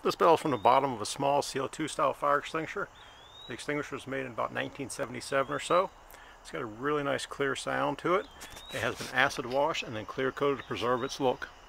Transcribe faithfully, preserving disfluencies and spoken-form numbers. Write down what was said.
This barrel is from the bottom of a small C O two style fire extinguisher. The extinguisher was made in about nineteen seventy-seven or so. It's got a really nice clear sound to it. It has been acid washed and then clear coated to preserve its look.